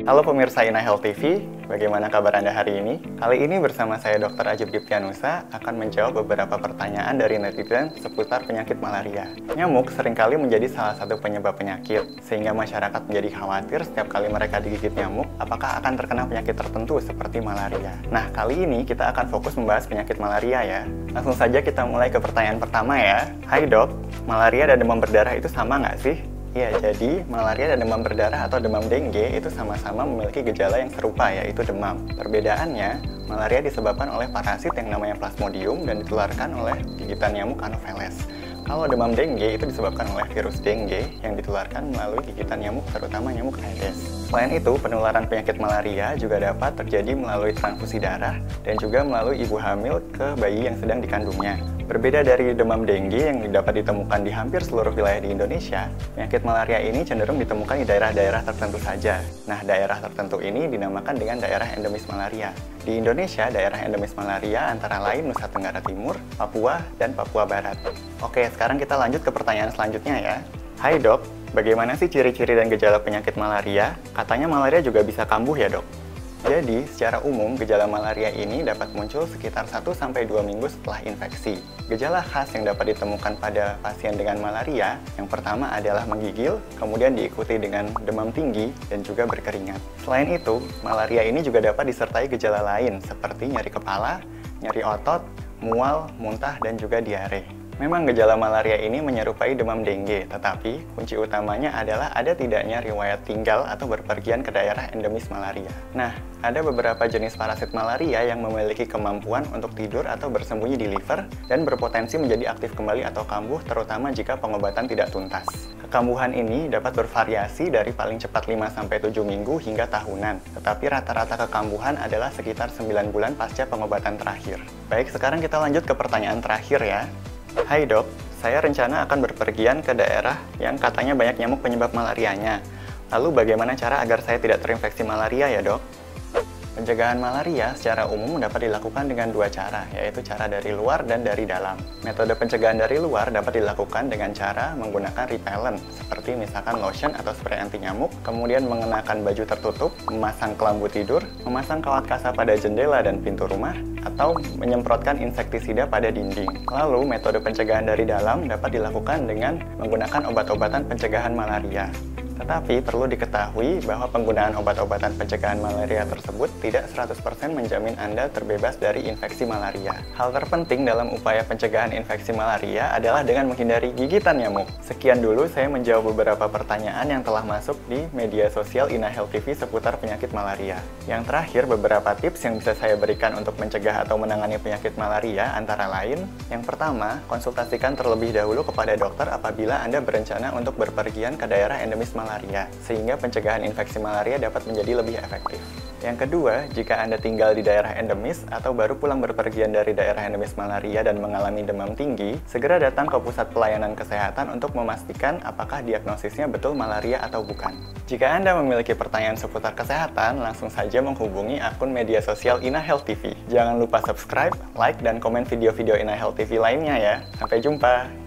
Halo pemirsa Ina Health TV, bagaimana kabar Anda hari ini? Kali ini bersama saya Dr. Ajib Diptianusa akan menjawab beberapa pertanyaan dari netizen seputar penyakit malaria. Nyamuk seringkali menjadi salah satu penyebab penyakit, sehingga masyarakat menjadi khawatir setiap kali mereka digigit nyamuk, apakah akan terkena penyakit tertentu seperti malaria. Nah, kali ini kita akan fokus membahas penyakit malaria ya. Langsung saja kita mulai ke pertanyaan pertama ya. Hai dok, malaria dan demam berdarah itu sama nggak sih? Ya, jadi malaria dan demam berdarah atau demam dengue itu sama-sama memiliki gejala yang serupa, yaitu demam. Perbedaannya, malaria disebabkan oleh parasit yang namanya Plasmodium dan ditularkan oleh gigitan nyamuk Anopheles. Kalau demam dengue itu disebabkan oleh virus dengue yang ditularkan melalui gigitan nyamuk, terutama nyamuk Aedes. Selain itu, penularan penyakit malaria juga dapat terjadi melalui transfusi darah dan juga melalui ibu hamil ke bayi yang sedang dikandungnya. Berbeda dari demam dengue yang dapat ditemukan di hampir seluruh wilayah di Indonesia, penyakit malaria ini cenderung ditemukan di daerah-daerah tertentu saja. Nah, daerah tertentu ini dinamakan dengan daerah endemis malaria. Di Indonesia, daerah endemis malaria antara lain Nusa Tenggara Timur, Papua, dan Papua Barat. Oke, sekarang kita lanjut ke pertanyaan selanjutnya ya. Hai dok, bagaimana sih ciri-ciri dan gejala penyakit malaria? Katanya malaria juga bisa kambuh ya dok? Jadi, secara umum, gejala malaria ini dapat muncul sekitar 1-2 minggu setelah infeksi. Gejala khas yang dapat ditemukan pada pasien dengan malaria, yang pertama adalah menggigil, kemudian diikuti dengan demam tinggi, dan juga berkeringat. Selain itu, malaria ini juga dapat disertai gejala lain, seperti nyeri kepala, nyeri otot, mual, muntah, dan juga diare. Memang gejala malaria ini menyerupai demam dengue, tetapi kunci utamanya adalah ada tidaknya riwayat tinggal atau berpergian ke daerah endemis malaria. Nah, ada beberapa jenis parasit malaria yang memiliki kemampuan untuk tidur atau bersembunyi di liver dan berpotensi menjadi aktif kembali atau kambuh, terutama jika pengobatan tidak tuntas. Kekambuhan ini dapat bervariasi dari paling cepat 5-7 minggu hingga tahunan, tetapi rata-rata kekambuhan adalah sekitar 9 bulan pasca pengobatan terakhir. Baik, sekarang kita lanjut ke pertanyaan terakhir ya. Hai dok, saya rencana akan berpergian ke daerah yang katanya banyak nyamuk penyebab malarianya. Lalu bagaimana cara agar saya tidak terinfeksi malaria ya dok? Pencegahan malaria secara umum dapat dilakukan dengan dua cara, yaitu cara dari luar dan dari dalam. Metode pencegahan dari luar dapat dilakukan dengan cara menggunakan repellent, seperti misalkan lotion atau spray anti nyamuk, kemudian mengenakan baju tertutup, memasang kelambu tidur, memasang kawat kasa pada jendela dan pintu rumah, atau menyemprotkan insektisida pada dinding. Lalu, metode pencegahan dari dalam dapat dilakukan dengan menggunakan obat-obatan pencegahan malaria. Tetapi perlu diketahui bahwa penggunaan obat-obatan pencegahan malaria tersebut tidak 100% menjamin Anda terbebas dari infeksi malaria. Hal terpenting dalam upaya pencegahan infeksi malaria adalah dengan menghindari gigitan nyamuk. Sekian dulu saya menjawab beberapa pertanyaan yang telah masuk di media sosial Ina Health TV seputar penyakit malaria. Yang terakhir, beberapa tips yang bisa saya berikan untuk mencegah atau menangani penyakit malaria antara lain, yang pertama, konsultasikan terlebih dahulu kepada dokter apabila Anda berencana untuk berpergian ke daerah endemis malaria, sehingga pencegahan infeksi malaria dapat menjadi lebih efektif. Yang kedua, jika Anda tinggal di daerah endemis atau baru pulang berpergian dari daerah endemis malaria dan mengalami demam tinggi, segera datang ke pusat pelayanan kesehatan untuk memastikan apakah diagnosisnya betul malaria atau bukan. Jika Anda memiliki pertanyaan seputar kesehatan, langsung saja menghubungi akun media sosial Ina Health TV. Jangan lupa subscribe, like, dan komen video-video Ina Health TV lainnya ya. Sampai jumpa!